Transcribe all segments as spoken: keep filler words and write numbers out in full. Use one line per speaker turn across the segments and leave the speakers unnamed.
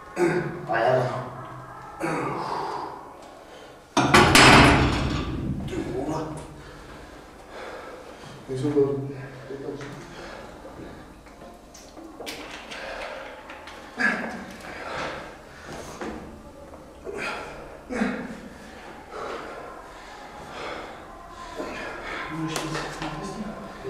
A jo.
Ty vole. Nejsou to...
Můžeš jít na pěstí?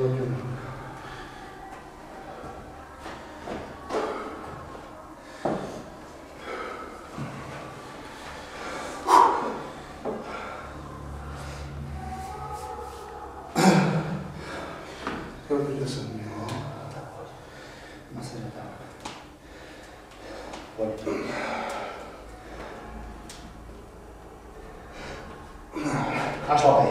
Kde jsem měl?
No se jde tam. Pojď. A šlapej.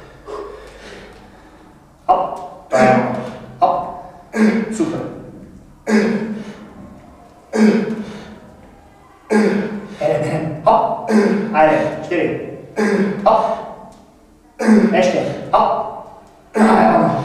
Hop, to je ono. Hop. Super. Jeden, jeden. Hop. A jeden. Čtyři. Hop. Ještě. Hop. A je ono.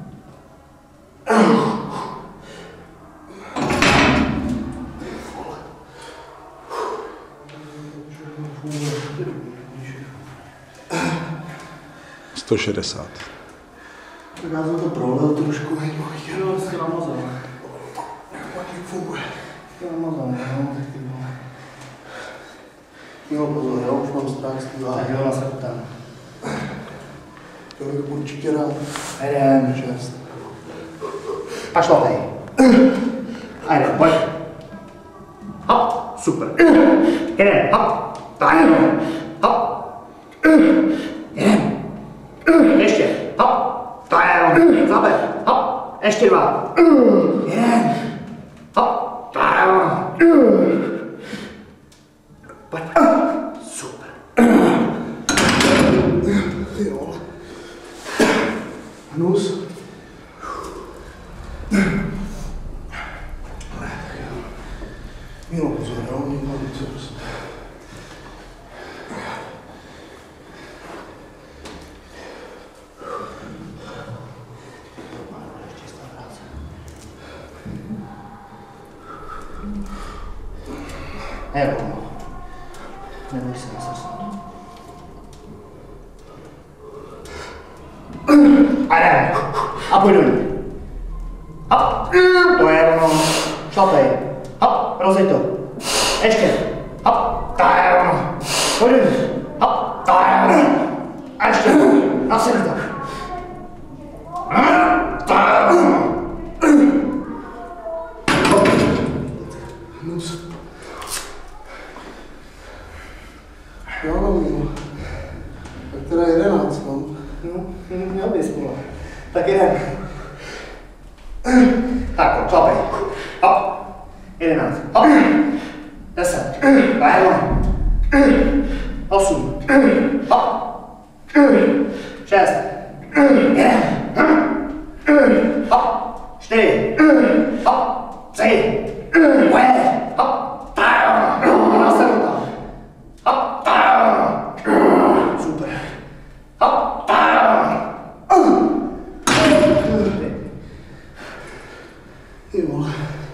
sto šedesát.
Tak já jsem to prolil trošku, hej, mohl
Jo, jsi namazal.
jak patník funguje.
Jsi namazal, no, tak ty vole.
Jo, pozor, já už mám strach z té
Tak
váhy.
jo, nasaď tam.
To bych určitě rád.
Jeden.
Šest.
A šlapej. A jeden, pojď. Hop, super. Jeden, hop. Tak jenom. Hop. Jeden. Ještě, hop. To je ono. Zaber, hop. Ještě dva. Jeden. Hop. To je ono. Pojď. Super.
Ty jo. Hnus. Milo, pozor, jo, někdo více prostě.
Jako ono. Neboj se nasrsnout. A jdeme. A půjdu. Hop. To je ono. Šlapej. Hop. Rozej to. Ještě. Hop. To je ono. Půjdu. Hop. To je ono. A ještě. Nasedl to. To je ono.
Hnus. Jo, no, Milo. Tak teda jedenáct, no.
No, měl bys, vole. Tak jeden. Tak, pojď, šlapej. Hop. Jedenáct. Hop. Deset. Dvaje. Osm. Hop. Šest. Jeden. Hop. Čtyři. Hop. Tři. Pojede. Hop. Tajo. Nastavu tam. Hop. Tajo. Super. Hop. Tajo.
Ty vole.